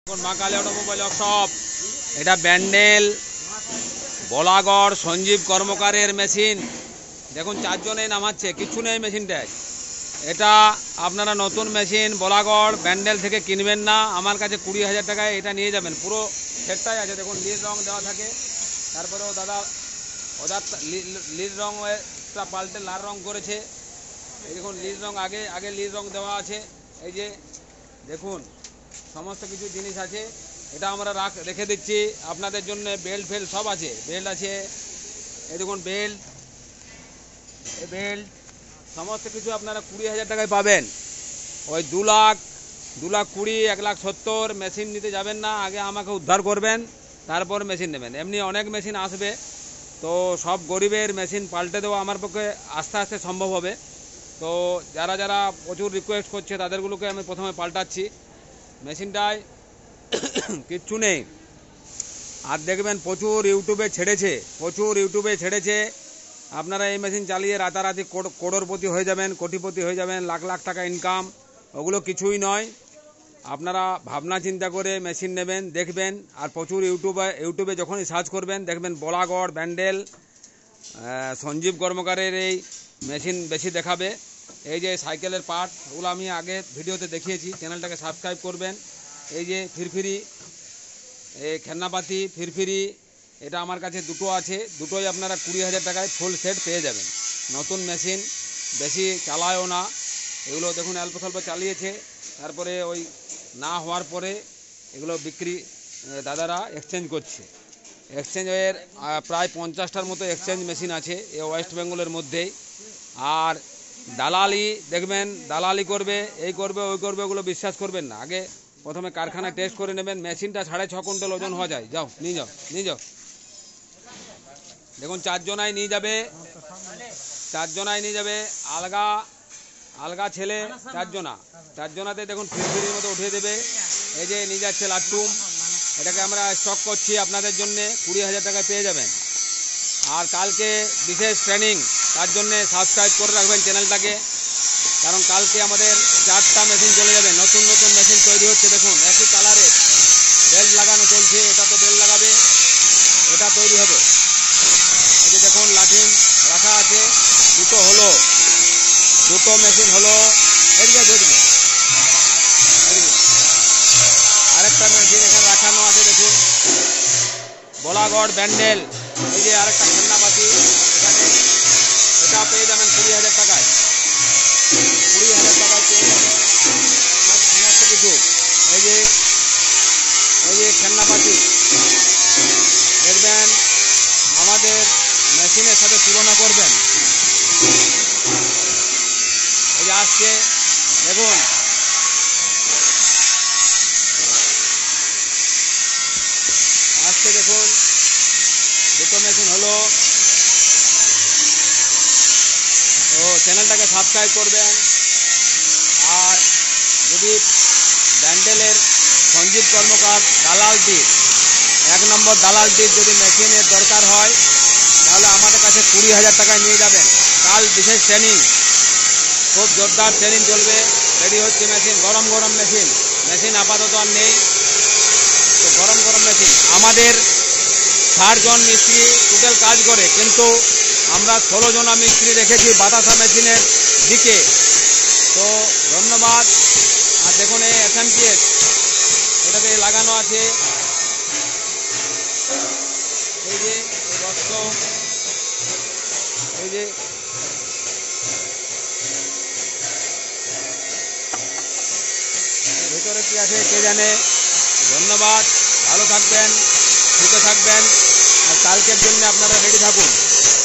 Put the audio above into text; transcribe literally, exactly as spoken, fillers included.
মা Kali automobile workshop, এটা ব্যান্ডেল বলাগড় সঞ্জীব কর্মকারের মেশিন। দেখুন চারজনে নামাচ্ছে, কিচ্ছু নেই মেশিনটায়। এটা আপনারা নতুন মেশিন বলাগড় ব্যান্ডেল থেকে কিনবেন না, আমার কাছে কুড়ি হাজার টাকায় এটা নিয়ে যাবেন। পুরো সেটটাই আছে, দেখুন নীল রং দেওয়া থাকে। তারপরেও দাদা ওদার নীল রং পাল্টে লাল রং করেছে। এই দেখুন নীল রং, আগে আগে নীল রং দেওয়া আছে। এই যে দেখুন সমস্ত কিছু জিনিস আছে, এটা আমরা রাখ রেখে দিচ্ছি আপনাদের জন্য। বেল্ট ফেল্ট সব আছে, বেল্ট আছে, এই দেখুন বেল্ট, এই বেল্ট সমস্ত কিছু আপনারা কুড়ি হাজার টাকায় পাবেন। ওই দু লাখ দু লাখ কুড়ি এক লাখ সত্তর মেশিন নিতে যাবেন না, আগে আমাকে উদ্ধার করবেন, তারপর মেশিন নেবেন। এমনি অনেক মেশিন আসবে, তো সব গরিবের মেশিন পাল্টে দেওয়া আমার পক্ষে আস্তে আস্তে সম্ভব হবে। তো যারা যারা প্রচুর রিকোয়েস্ট করছে তাদেরগুলোকে আমি প্রথমে পাল্টাচ্ছি। মেশিনটায় কিচ্ছু নেই। আর দেখবেন প্রচুর ইউটিউবে ছেড়েছে, প্রচুর ইউটিউবে ছেড়েছে। আপনারা এই মেশিন চালিয়ে রাতারাতি করোড়পতি হয়ে যাবেন, কোটিপতি হয়ে যাবেন, লাখ লাখ টাকা ইনকাম। ওগুলো কিছুই নয়। আপনারা ভাবনা চিন্তা করে মেশিন নেবেন, দেখবেন। আর প্রচুর ইউটিউবে ইউটিউবে যখনই সার্চ করবেন দেখবেন বলাগড় ব্যান্ডেল সঞ্জীব কর্মকারের এই মেশিন বেশি দেখাবে। এই যে সাইকেলের পার্ট, ওগুলো আমি আগে ভিডিওতে দেখিয়েছি, চ্যানেলটাকে সাবস্ক্রাইব করবেন। এই যে ফিরফিরি, এই খেলনাপাতি ফিরফিরি, এটা আমার কাছে দুটো আছে, দুটোই আপনারা কুড়ি হাজার টাকায় ফুল সেট পেয়ে যাবেন। নতুন মেশিন, বেশি চালায়ও না। এগুলো দেখুন অল্প স্বল্প চালিয়েছে, তারপরে ওই না হওয়ার পরে এগুলো বিক্রি দাদারা এক্সচেঞ্জ করছে। এক্সচেঞ্জের প্রায় পঞ্চাশটার মতো এক্সচেঞ্জ মেশিন আছে এ ওয়েস্ট বেঙ্গলের মধ্যেই। আর দালালি দেখবেন, দালালি করবে, এই করবে ওই করবে, ওগুলো বিশ্বাস করবেন না। আগে প্রথমে কারখানায় টেস্ট করে নেবেন। মেশিনটা সাড়ে ছ কুইন্টাল ওজন হওয়া যায়। যাও নিয়ে যাও, নিয়ে যাও। দেখুন চারজনায় নিয়ে যাবে, চারজনায় নিয়ে যাবে। আলগা আলগা ছেলে চারজনা, চারজনাতে দেখুন ফিরফিরির মতো উঠিয়ে দেবে। এই যে নিয়ে যাচ্ছে লাট্টুম, এটাকে আমরা স্টক করছি আপনাদের জন্যে, কুড়ি হাজার টাকায় পেয়ে যাবেন। আর কালকে বিশেষ ট্রেনিং, তার জন্যে সাবস্ক্রাইব করে রাখবেন চ্যানেলটাকে, কারণ কালকে আমাদের চারটা মেশিন চলে যাবে। নতুন নতুন মেশিন তৈরি হচ্ছে, দেখুন একই কালারের বেল্ট লাগানো চলছে। এটা তো বেল্ট লাগাবে, এটা তৈরি হবে। এই যে দেখুন লাঠিম রাখা আছে, দুটো হলো, দুটো মেশিন হলো। এদিকে দেখবে আরেকটা মেশিন এখানে রাখানো আছে, দেখুন বলাগড় ব্যান্ডেল। এই যে আরেকটা খেলনাপাতি এখানে, এটা পেয়ে যাবেন কুড়ি হাজার টাকায়, কুড়ি হাজার টাকায় পেয়ে যাবেন সমস্ত কিছু। এই যে এই যে খেলনাপাতি দেখবেন, আমাদের মেশিনের সাথে তুলনা করবেন। এই যে আসছে দেখুন, আসছে দেখুন দুটো মেশিন হলো। ও চ্যানেলটাকে সাবস্ক্রাইব করবেন। আর যদি ব্যান্ডেলের সঞ্জীব কর্মকার দালালটির, এক নম্বর দালালটির যদি মেশিনের দরকার হয় তাহলে আমাদের কাছে কুড়ি হাজার টাকায় নিয়ে যাবেন। কাল বিশেষ ট্রেনিং, খুব জোরদার ট্রেনিং চলবে। রেডি হচ্ছে মেশিন, গরম গরম মেশিন। মেশিন আপাতত আর নেই, তো গরম গরম মেশিন। আমাদের ষাট জন মিস্ত্রি টোটাল কাজ করে, কিন্তু আমরা ষোলো জনা মিস্ত্রি রেখেছি বাতাসা মেশিনের দিকে। তো ধন্যবাদ। আর দেখুন এই এস এম পি এস, এটাকে লাগানো আছে। এই যে রক্ত, এই যে ভিতরে কি আছে কে জানে। ধন্যবাদ, ভালো থাকবেন, সুখে থাকবেন। আর কালকের জন্য আপনারা রেডি থাকুন।